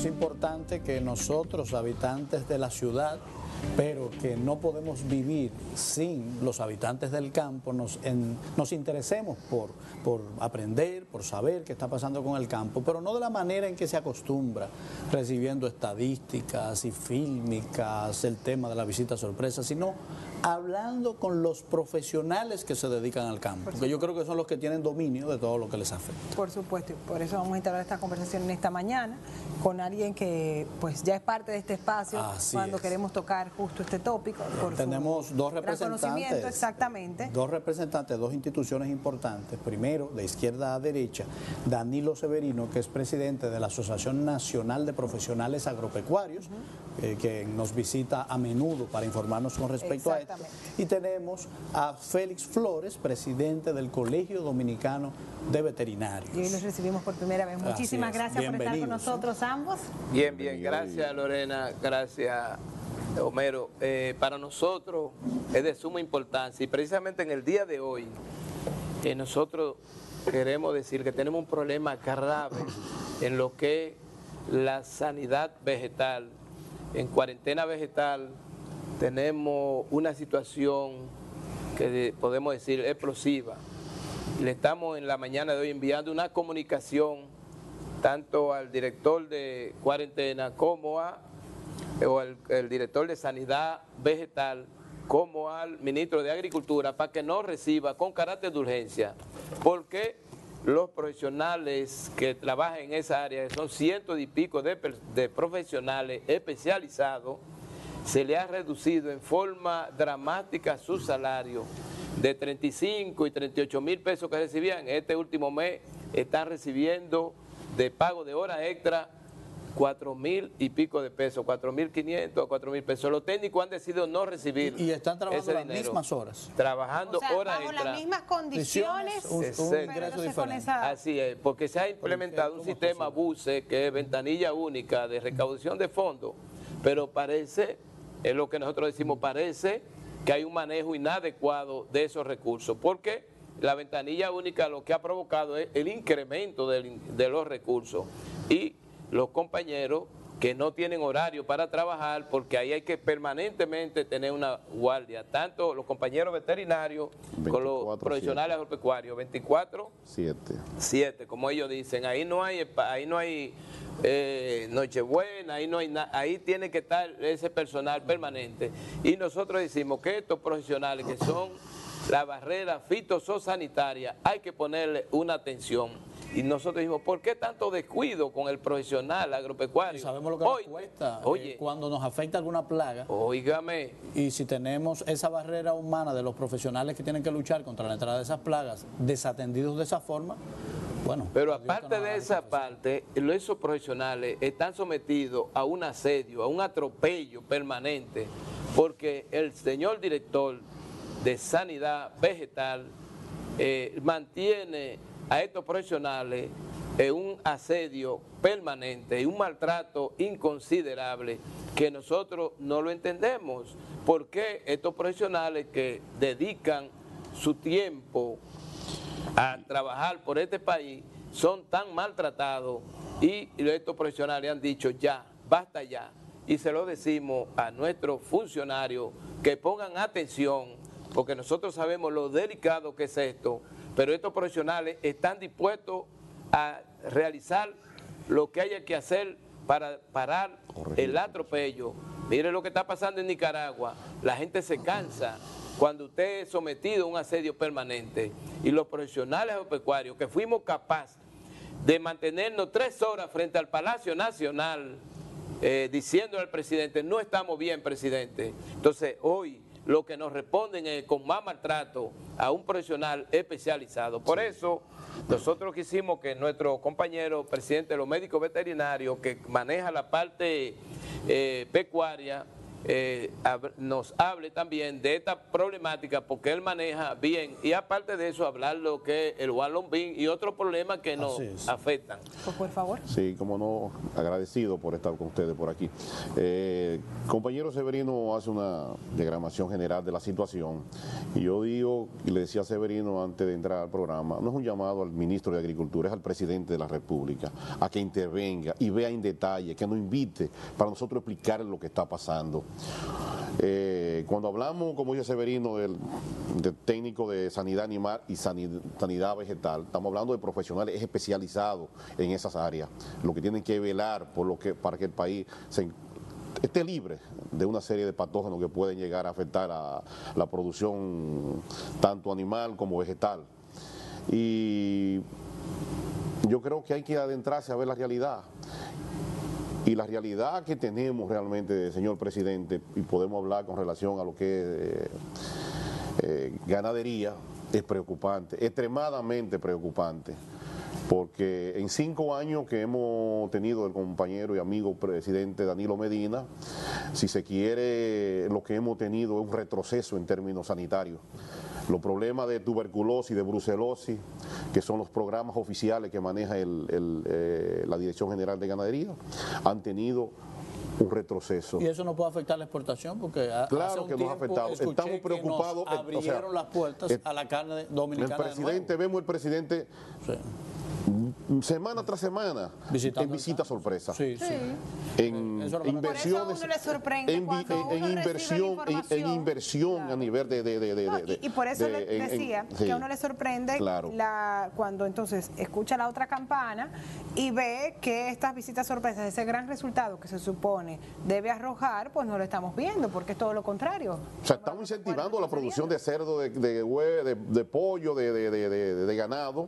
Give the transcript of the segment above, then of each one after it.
es importante que nosotros, habitantes de la ciudad, pero que no podemos vivir sin los habitantes del campo, nos interesemos por aprender, por saber qué está pasando con el campo, pero no de la manera en que se acostumbra, recibiendo estadísticas y fílmicas, el tema de la visita sorpresa, sino hablando con los profesionales que se dedican al campo, porque yo creo que son los que tienen dominio de todo lo que les afecta. Por supuesto, y por eso vamos a instalar esta conversación en esta mañana con alguien que pues ya es parte de este espacio. Así cuando es. queremos tocar justo este tópico. Tenemos dos representantes, exactamente. dos representantes, dos instituciones importantes. Primero, de izquierda a derecha, Danilo Severino, que es presidente de la Asociación Nacional de Profesionales Agropecuarios, que nos visita a menudo para informarnos con respecto a esto. Y tenemos a Félix Flores, presidente del Colegio Dominicano de Veterinarios. Y hoy los recibimos por primera vez. Muchísimas gracias por estar con nosotros ambos. Bien, gracias Lorena, gracias Homero. Para nosotros es de suma importancia y precisamente en el día de hoy nosotros queremos decir que tenemos un problema grave en lo que es la sanidad vegetal. En cuarentena vegetal tenemos una situación que podemos decir explosiva. Le estamos en la mañana de hoy enviando una comunicación tanto al director de cuarentena como el director de sanidad vegetal como al ministro de Agricultura para que nos reciba con carácter de urgencia, porque los profesionales que trabajan en esa área, son cientos y pico de profesionales especializados, se le ha reducido en forma dramática su salario de 35 y 38 mil pesos que recibían. Este último mes están recibiendo de pago de hora extra 4.000 y pico de pesos, 4.500 a 4.000 pesos. Los técnicos han decidido no recibir y están trabajando ese las dinero, mismas horas. Trabajando horas bajo extra. las mismas condiciones, un pero ingreso no diferente. Así es, porque se ha implementado un sistema BUSE, que es ventanilla única de recaudación de fondos, pero parece, es lo que nosotros decimos, parece que hay un manejo inadecuado de esos recursos, porque la ventanilla única lo que ha provocado es el incremento de los recursos y los compañeros que no tienen horario para trabajar, porque ahí hay que permanentemente tener una guardia, tanto los compañeros veterinarios con los profesionales agropecuarios, 24/7, como ellos dicen. Ahí no hay Nochebuena, ahí tiene que estar ese personal permanente. Y nosotros decimos que estos profesionales que son la barrera fitosanitaria, hay que ponerle una atención. Y nosotros dijimos, ¿por qué tanto descuido con el profesional agropecuario? Y sabemos lo que nos cuesta cuando nos afecta alguna plaga. Óigame. Y si tenemos esa barrera humana de los profesionales que tienen que luchar contra la entrada de esas plagas, desatendidos de esa forma, bueno. Pero aparte de esa parte, esos profesionales están sometidos a un asedio, a un atropello permanente, porque el señor director de Sanidad Vegetal mantiene a estos profesionales un asedio permanente y un maltrato inconsiderable que nosotros no lo entendemos. ¿Por qué estos profesionales que dedican su tiempo a trabajar por este país son tan maltratados? Y estos profesionales han dicho ya, basta ya. Y se lo decimos a nuestros funcionarios que pongan atención, porque nosotros sabemos lo delicado que es esto, pero estos profesionales están dispuestos a realizar lo que haya que hacer para parar el atropello. Mire lo que está pasando en Nicaragua, la gente se cansa cuando usted es sometido a un asedio permanente, y los profesionales agropecuarios que fuimos capaces de mantenernos 3 horas frente al Palacio Nacional diciendo al presidente, no estamos bien, presidente. Entonces hoy lo que nos responden es con más maltrato a un profesional especializado. Por eso nosotros quisimos que nuestro compañero presidente de los médicos veterinarios, que maneja la parte pecuaria, nos hable también de esta problemática, porque él maneja bien, y aparte de eso hablar lo que es el Wallon Bean y otros problemas que nos afectan. Por favor. Sí, como no, agradecido por estar con ustedes por aquí. Compañero Severino hace una diagramación general de la situación, y yo digo, y le decía a Severino antes de entrar al programa, no es un llamado al ministro de Agricultura, es al presidente de la República, a que intervenga y vea en detalle, que nos invite para nosotros explicarle lo que está pasando. Cuando hablamos, como dice Severino, del técnico de sanidad animal y sanidad vegetal, estamos hablando de profesionales especializados en esas áreas, lo que tienen que velar para que el país esté libre de una serie de patógenos que pueden llegar a afectar a la producción tanto animal como vegetal. Y yo creo que hay que adentrarse a ver la realidad. Y la realidad que tenemos realmente, señor presidente, y podemos hablar con relación a lo que es ganadería, es preocupante, extremadamente preocupante, porque en 5 años que hemos tenido el compañero y amigo presidente Danilo Medina, si se quiere, lo que hemos tenido es un retroceso en términos sanitarios. Los problemas de tuberculosis, de brucelosis, que son los programas oficiales que maneja la Dirección General de Ganadería, han tenido un retroceso. ¿Y eso no puede afectar la exportación? Porque claro que nos ha afectado. Estamos preocupados. Que nos abrieron las puertas a la carne dominicana. Vemos el presidente semana tras semana en visita sorpresa. Sí, sí. En inversiones, en inversión a nivel de y por eso le decía que a uno le sorprende cuando entonces escucha la otra campana y ve que estas visitas sorpresas, ese gran resultado que se supone debe arrojar, pues no lo estamos viendo, porque es todo lo contrario. O sea, estamos incentivando la producción de cerdo, de pollo, de ganado,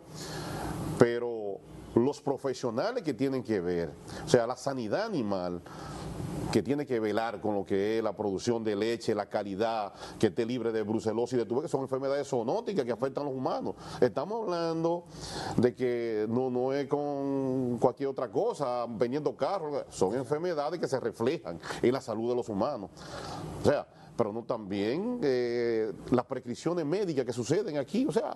pero los profesionales que tienen que ver, o sea, la sanidad animal, que tiene que velar con lo que es la producción de leche, la calidad, que esté libre de brucelosis y de tuberculosis, que son enfermedades zoonóticas que afectan a los humanos. Estamos hablando de que no es con cualquier otra cosa, vendiendo carros, son enfermedades que se reflejan en la salud de los humanos. O sea, pero no también las prescripciones médicas que suceden aquí, o sea,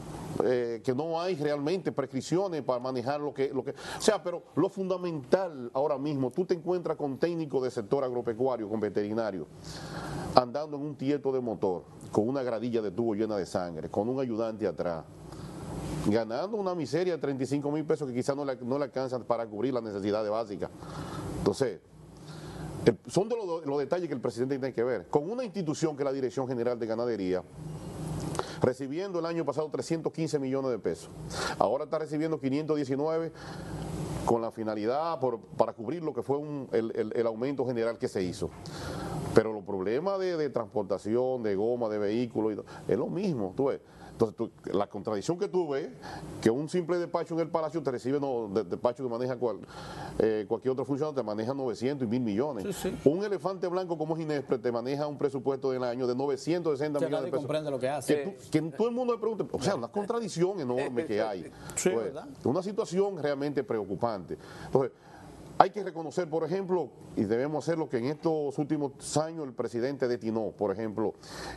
que no hay realmente prescripciones para manejar lo que... O sea, pero lo fundamental ahora mismo, tú te encuentras con técnicos del sector agropecuario, con veterinarios, andando en un tieto de motor, con una gradilla de tubo llena de sangre, con un ayudante atrás, ganando una miseria de 35,000 pesos que quizás no le alcanzan para cubrir las necesidades básicas. Entonces, son de los detalles que el presidente tiene que ver. Con una institución que es la Dirección General de Ganadería, recibiendo el año pasado 315 millones de pesos. Ahora está recibiendo 519 con la finalidad para cubrir lo que fue el aumento general que se hizo. Pero los problemas de transportación, de goma, de vehículos, es lo mismo, tú ves. Entonces, la contradicción que tú ves, que un simple despacho en el Palacio te recibe, despacho que maneja cualquier otro funcionario, te maneja 900 y 1.000 millones. Sí, sí. Un elefante blanco como es Inespre te maneja un presupuesto del año de 960 millones de pesos. Comprende lo que hace. Que todo el mundo le pregunte, o sea, una contradicción enorme que hay. Sí, pues, ¿verdad? Una situación realmente preocupante. Entonces, hay que reconocer, por ejemplo, y debemos hacerlo, que en estos últimos años el presidente destinó, por ejemplo,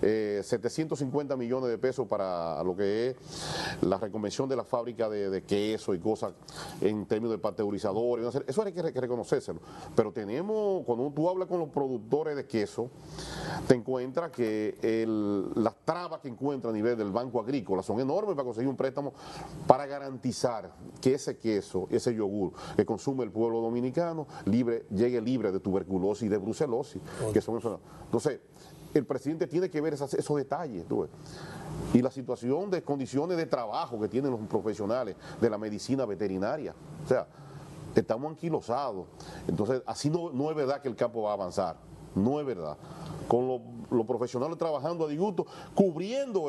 750 millones de pesos para lo que es la reconvención de la fábrica de queso y cosas en términos de pasteurizadores. Eso hay que reconocérselo. Pero tenemos, cuando tú hablas con los productores de queso, te encuentras que las trabas que encuentran a nivel del Banco Agrícola son enormes para conseguir un préstamo para garantizar que ese queso, ese yogur que consume el pueblo dominicano, llegue libre de tuberculosis y de brucelosis, que son enfermedades. Entonces, el presidente tiene que ver esos detalles, tú ves. Y la situación de condiciones de trabajo que tienen los profesionales de la medicina veterinaria. O sea, estamos anquilosados. Entonces, así no es verdad que el campo va a avanzar. No es verdad. Con los profesionales trabajando a disgusto, cubriendo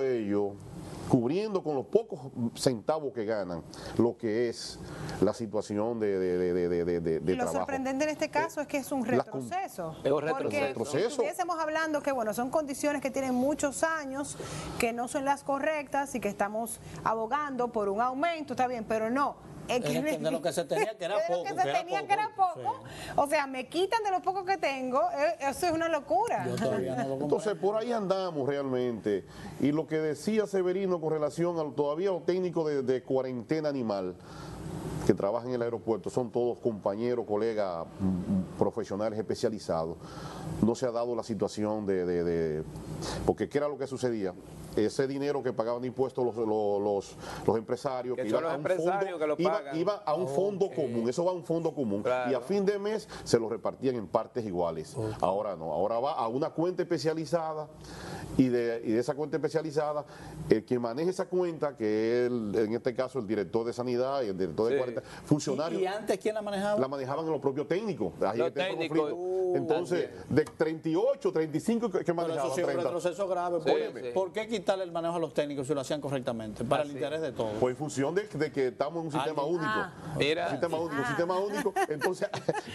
con los pocos centavos que ganan, lo que es la situación de y lo trabajo. Sorprendente en este caso es que es un retroceso. Porque si estuviésemos hablando que bueno, son condiciones que tienen muchos años, que no son las correctas y que estamos abogando por un aumento, está bien, pero no. de lo que se tenía, que era poco. De lo que se tenía, que era poco. Sí. O sea, me quitan de lo poco que tengo. Eso es una locura. Yo todavía no lo compré. Entonces, por ahí andamos realmente. Y lo que decía Severino con relación al todavía los técnicos de cuarentena animal que trabajan en el aeropuerto, son todos compañeros, colegas, profesionales especializados. No se ha dado la situación porque ¿qué era lo que sucedía? Ese dinero que pagaban de impuestos los empresarios, que iban a un fondo, iba a un fondo común, eso va a un fondo común, claro. Y a fin de mes se lo repartían en partes iguales. Ahora no, ahora va a una cuenta especializada y de esa cuenta especializada, el que maneja esa cuenta, que es en este caso el director de sanidad y el director de 40 funcionarios. ¿Y antes quién la manejaba? La manejaban los propios técnicos. Los técnicos. Entonces, de 38, 35 que manejaban. Eso sí es un retroceso grave. ¿Por qué quitarle el manejo a los técnicos si lo hacían correctamente? Para el interés de todos. Pues en función de que estamos en un sistema único. Mira. Un sistema único. Entonces,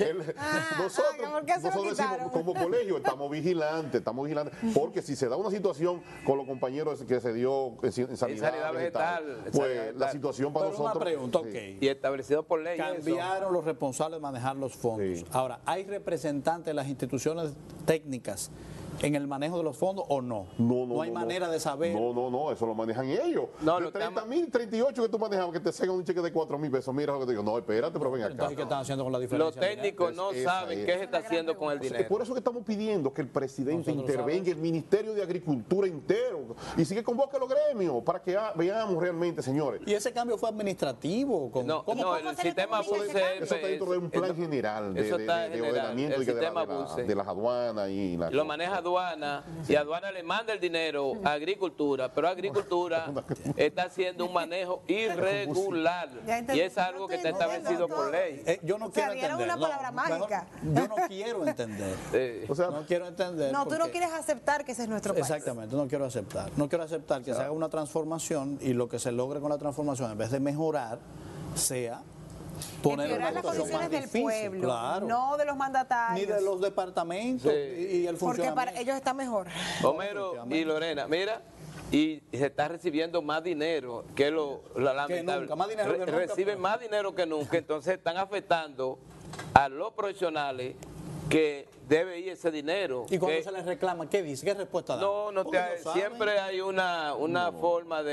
nosotros decimos, como colegio, estamos vigilantes, porque si se da una situación con los compañeros que se dio en sanidad vegetal, pues la situación para nosotros. Una pregunta, Y establecido por ley. Cambiaron los responsables de manejar los fondos. Sí. Ahora, ¿hay representantes de las instituciones técnicas en el manejo de los fondos o no? No hay manera de saber. No, eso lo manejan ellos. De 30.000, 38 que tú manejabas, que te sacan un cheque de 4.000 pesos. Mira lo que te digo. No, espérate, pero ven acá. Entonces, ¿qué están haciendo con la diferencia? Los técnicos no saben qué se está haciendo con el dinero. Por eso que estamos pidiendo que el presidente intervenga, el Ministerio de Agricultura entero, y sigue convoque a los gremios para que veamos realmente, señores. ¿Y ese cambio fue administrativo? No, el sistema BUSE. Eso está dentro de un plan general de ordenamiento de las aduanas. Lo maneja aduana, y aduana le manda el dinero a agricultura, pero agricultura está haciendo un manejo irregular, y es algo que está establecido por ley. Yo no quiero entender. Una palabra mágica. Yo no quiero entender. No quiero entender. No, tú no quieres aceptar que ese es nuestro país. Exactamente, no quiero aceptar. No quiero aceptar que se haga una transformación y lo que se logre con la transformación, en vez de mejorar, sea poner una las condiciones del pueblo, claro, no de los mandatarios, ni de los departamentos y el funcionamiento. Porque para ellos está mejor. Homero y Lorena, mira, y se está recibiendo más dinero que la lamentable. Reciben más dinero que nunca, entonces están afectando a los profesionales que debe ir ese dinero. ¿Y cuando se les reclama, qué dice? ¿Qué respuesta da? Siempre hay una forma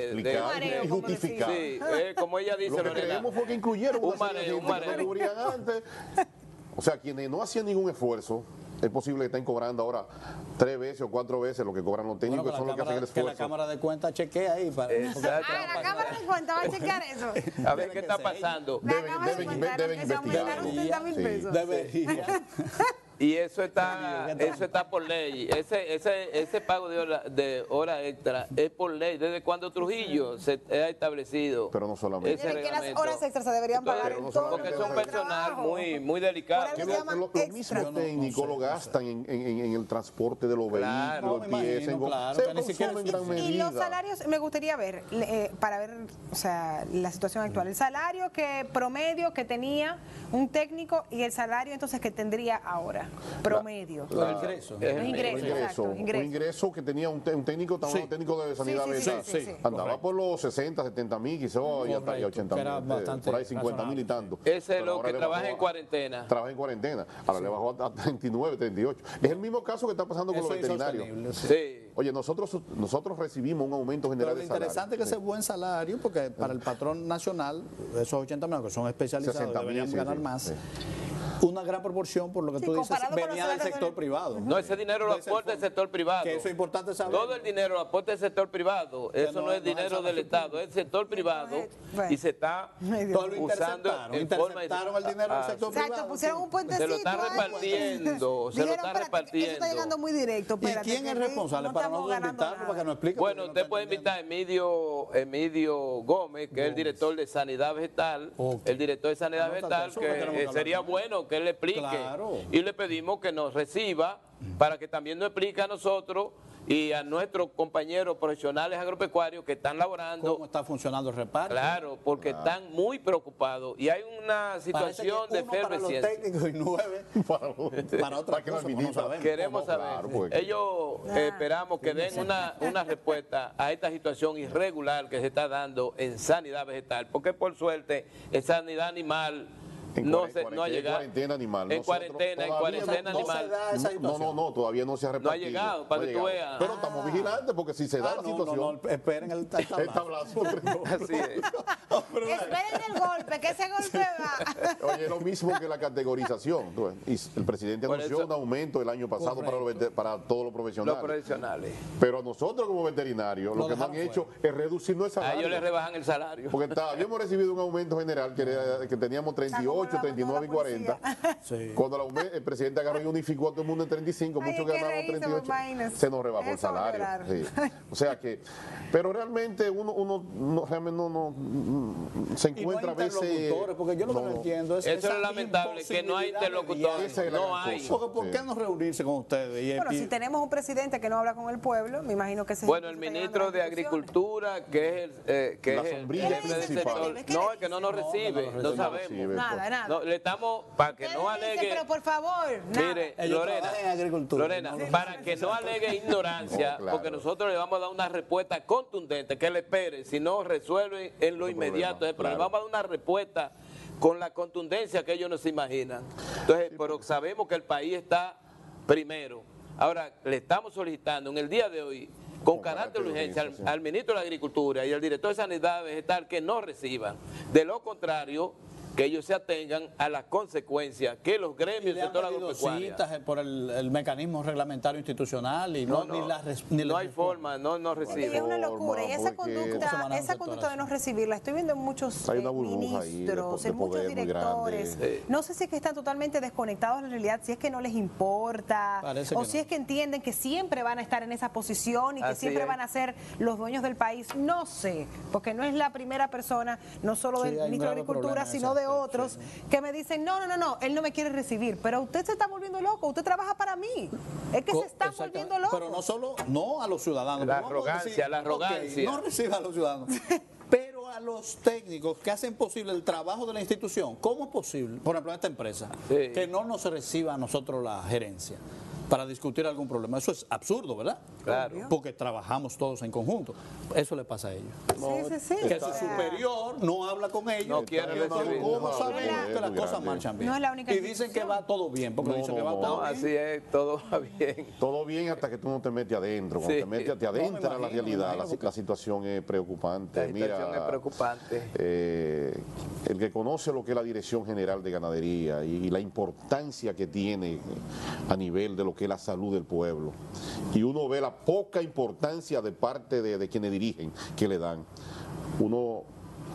de justificar. Sí, como ella dice, lo que creemos fue que incluyeron un mareo. Antes. O sea, quienes no hacían ningún esfuerzo, es posible que estén cobrando ahora 3 veces o 4 veces lo que cobran los técnicos, que son los que hacen el esfuerzo. Que la Cámara de Cuentas chequee ahí. La Cámara de Cuentas va a chequear eso. A ver qué está pasando. Deben investigar. Y eso está por ley. Ese pago de hora extra es por ley. Desde cuando Trujillo se ha establecido. Pero no solamente. Desde que las horas extras se deberían pagar. Porque son personal muy delicado. Los mismos técnicos lo gastan en el transporte de los vehículos, Y los salarios, me gustaría ver, para ver, o sea, la situación actual. El salario promedio que tenía un técnico y el salario entonces que tendría ahora. Promedio. Un ingreso que tenía un técnico, un técnico de sanidad andaba por los 60, 70 mil, quizás, y hasta 80 mil, por ahí 50 mil y tanto. Ese es lo que trabaja en cuarentena. Trabaja en cuarentena, ahora le bajó a 39, 38. Es el mismo caso que está pasando con los veterinarios. Sí. Oye, nosotros recibimos un aumento general de salario. Lo interesante es que ese buen salario, porque para el patrón nacional, esos 80 mil que son especializados, deberían ganar más. Una gran proporción, por lo que tú dices, venía del sector privado. No, ese dinero lo aporta el sector privado. Que eso es importante saber. Todo el dinero lo aporta el sector privado. Eso no es dinero del Estado, es el sector privado y se está usando en forma. Interceptaron el dinero del sector privado. Exacto, pusieron un puentecito. Se lo están repartiendo. Se lo están repartiendo. Eso está llegando muy directo. ¿Y quién es responsable para no invitarlo, para que nos explique? Bueno, usted puede invitar a Emilio Gómez, que es el director de Sanidad Vegetal. El director de Sanidad Vegetal, que sería bueno que él explique. Claro. Y le pedimos que nos reciba para que también nos explique a nosotros y a nuestros compañeros profesionales agropecuarios que están laborando. ¿Cómo está funcionando el reparto? Claro, porque están muy preocupados y hay una situación de efervescencia. Para los técnicos y 9 para otras cosas, no sabemos. Queremos saber. Claro, porque... Ellos esperamos que den una respuesta a esta situación irregular que se está dando en sanidad vegetal, porque por suerte en sanidad animal no ha llegado. En cuarentena animal. En cuarentena animal. No, todavía no se ha repartido. No ha llegado, para que tú veas. Pero estamos vigilantes porque si se da la situación... No, esperen el tablazo. Así es. Esperen el golpe, que ese golpe va. Oye, es lo mismo que la categorización. Y el presidente anunció un aumento el año pasado para todos los profesionales. Los profesionales. Pero a nosotros como veterinarios, lo que nos han hecho es reducirnos el salario. A ellos les rebajan el salario. Porque habíamos recibido un aumento general que teníamos 38, 39 y 40. Sí. Cuando el presidente agarró y unificó a todo el mundo en 35, muchos ganaban 38, se nos rebajó el salario. Sí. O sea que, pero realmente uno realmente no se encuentra a veces... Porque yo lo que no entiendo es eso es lamentable, que no hay interlocutores. No hay. Porque ¿por qué no reunirse con ustedes? Bueno, si tenemos un presidente que no habla con el pueblo, me imagino que bueno, el ministro de Agricultura, que es la sombrilla principal. No, es que no nos recibe, no sabemos. Nada. No, le estamos, para que no alegue... Pero por favor, mire, Lorena, para que no alegue ignorancia, claro. porque nosotros le vamos a dar una respuesta contundente, que le espere, si no resuelve en lo inmediato, pero le vamos a dar una respuesta con la contundencia que ellos no se imaginan. Entonces, pero sabemos que el país está primero. Ahora, le estamos solicitando en el día de hoy, con carácter de urgencia, al ministro de Agricultura y al director de Sanidad Vegetal que no reciban. De lo contrario, que ellos se atengan a las consecuencias que los gremios del sector agropecuario. Citas por el mecanismo reglamentario institucional y no hay forma, no reciben. Es una locura. Y esa conducta de no recibirla, estoy viendo en muchos ministros, en muchos directores. No sé si es que están totalmente desconectados de la realidad, si es que no les importa, o si es que entienden que siempre van a estar en esa posición y que siempre van a ser los dueños del país. No sé, porque no es la primera persona, no solo del ministro de Agricultura, sino de otros que me dicen, no, él no me quiere recibir, pero usted se está volviendo loco, usted trabaja para mí, es que se está volviendo loco. Pero no a los ciudadanos. La arrogancia. No reciba a los ciudadanos. Pero a los técnicos que hacen posible el trabajo de la institución, ¿cómo es posible? Por ejemplo, en esta empresa, que no nos reciba a nosotros la gerencia para discutir algún problema. Eso es absurdo, ¿verdad? Claro. Porque trabajamos todos en conjunto. Eso le pasa a ellos. Sí. Que su superior no habla con ellos. No quiere recibir. ¿Cómo sabemos que las cosas marchan bien? No es la única y dicen que va todo bien, porque dicen que va todo bien. Así es, todo va bien. Todo bien hasta que tú no te metes adentro. Cuando te metes, te adentras a la realidad, la situación es preocupante. La situación es preocupante. El que conoce lo que es la Dirección General de Ganadería y la importancia que tiene a nivel de lo que es la salud del pueblo, y uno ve la poca importancia de parte de quienes dirigen que le dan, uno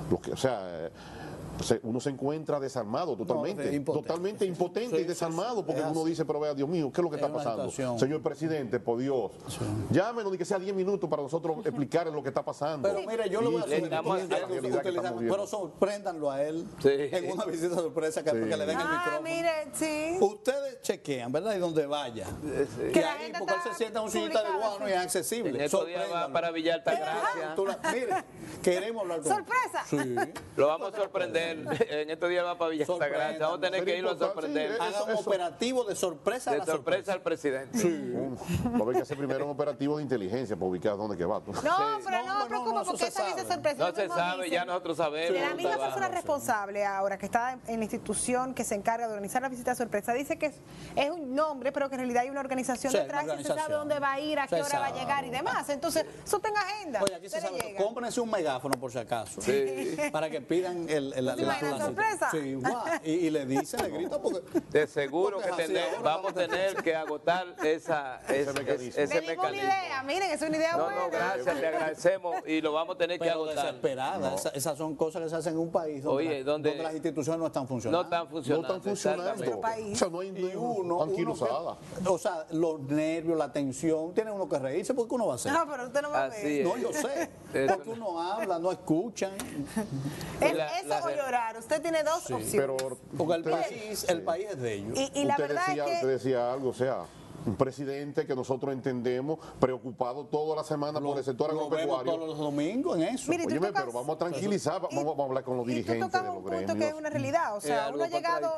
se encuentra desarmado totalmente, impotente y desarmado, porque uno dice, pero vea, Dios mío, ¿qué es lo que está pasando? Señor presidente, por Dios, llámenos ni que sea 10 minutos para nosotros explicarle lo que está pasando. Pero mire, yo le voy a sugerir, pero sorpréndanlo a él en una visita sorpresa que le den el micrófono. Mire, Ustedes chequean, ¿verdad? Y donde vaya. Que la gente porque él se sienta en un sillita de guano y es accesible. En estos días va para Villa Altagracia. Mire, queremos hablar con ¡sorpresa! Sí. Lo vamos a sorprender. En estos días va para Villa Altagracia. Vamos a tener que irlo a sorprender. Haga un operativo de sorpresa de sorpresa al presidente. Sí. Va a haber que hacer primero un operativo de inteligencia para ubicar dónde que va. No, pero no me preocupa porque esa dice sorpresa. No se sabe, ya nosotros sabemos. La misma persona responsable ahora que está en la institución que se encarga de organizar la visita sorpresa dice que es un nombre, pero que en realidad hay una organización detrás y se sabe dónde va a ir, a qué hora va a llegar y demás. Entonces, eso tenga agenda. Oye, aquí se sabe, cómprense un megáfono por si acaso, para que pidan la sorpresa. Sí, y le dicen, le gritan porque... De seguro que vamos a tener que agotar ese mecanismo. Una idea, miren, es una idea buena. No, gracias, te agradecemos y lo vamos a tener que agotar. Desesperada, esas son cosas que se hacen en un país donde las instituciones no están funcionando. No están funcionando. O sea, no hay ni uno anquilosada. O sea, los nervios, la tensión, tiene uno que reírse porque uno va a hacer. No, pero usted no va a ver. No, yo sé. Porque uno habla, no escuchan. Eso, explorar. Usted tiene dos opciones. Pero porque el país es de ellos. Y la verdad es que... Usted decía algo, o sea, un presidente que nosotros entendemos preocupado toda la semana por el sector agropecuario. Lo vemos todos los domingos en eso. Mire, Óyeme, pero vamos a tranquilizar, vamos a hablar con los dirigentes de los un punto que es gremios. una realidad. O sea, uno ha llegado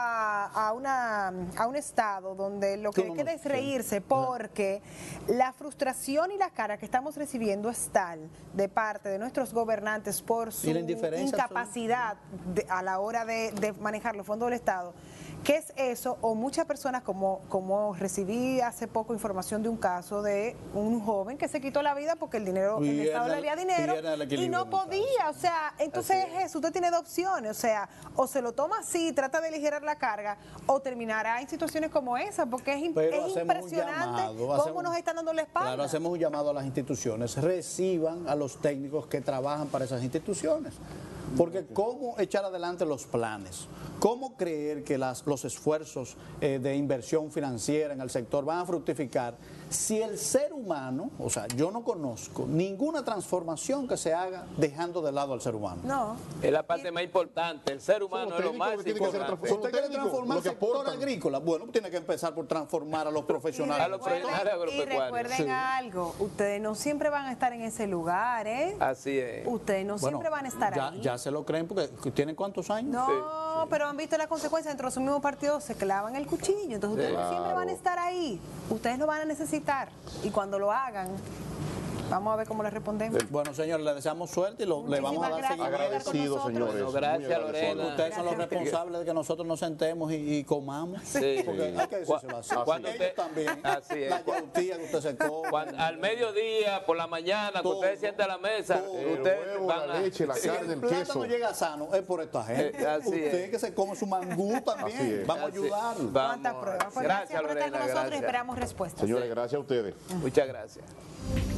a un estado donde lo que queda es reírse porque la frustración y la cara que estamos recibiendo es tal de parte de nuestros gobernantes por su incapacidad a la hora de manejar los fondos del Estado. ¿Qué es eso? O muchas personas, como recibí hace poco información de un caso de un joven que se quitó la vida porque el Estado le debía dinero y no podía. O sea, entonces es eso, usted tiene dos opciones. O sea, o se lo toma así, trata de aligerar la carga, o terminará en situaciones como esa, porque es impresionante cómo nos están dando la espalda. Claro, hacemos un llamado a las instituciones, reciban a los técnicos que trabajan para esas instituciones. Porque cómo echar adelante los planes, cómo creer que los esfuerzos de inversión financiera en el sector van a fructificar si el ser humano, o sea, yo no conozco ninguna transformación que se haga dejando de lado al ser humano. No. Es la parte más importante, el ser humano es lo más importante. ¿Usted quiere transformar el sector agrícola? Bueno, tiene que empezar por transformar a los profesionales. Y recuerden algo, ustedes no siempre van a estar en ese lugar, ¿eh? Así es. Ustedes no siempre van a estar ahí. Ya se lo creen porque ¿tienen cuántos años? No, pero han visto las consecuencias. Dentro de su mismo partido se clavan el cuchillo. Entonces ustedes no siempre van a estar ahí. Ustedes lo van a necesitar. Y cuando lo hagan, vamos a ver cómo le respondemos. Bueno, señores, le deseamos suerte y le vamos a dar seguimiento. Agradecidos, señores. Bueno, gracias, Lorena. Ustedes son los responsables de que nosotros nos sentemos y comamos. Sí. Porque hay que decírselo así. Ellos también. Así es. La yautía que usted se come. Al mediodía, por la mañana, que ustedes sienten a la mesa, ustedes huevo, van la leche, la Si carne, el el plátano queso. llega sano, es por esta gente. Así Usted es. que se come su mangú también. Vamos a ayudarlo. ¿Cuántas pruebas? Pues gracias por estar con nosotros y esperamos respuestas. Señores, gracias a ustedes. Muchas gracias.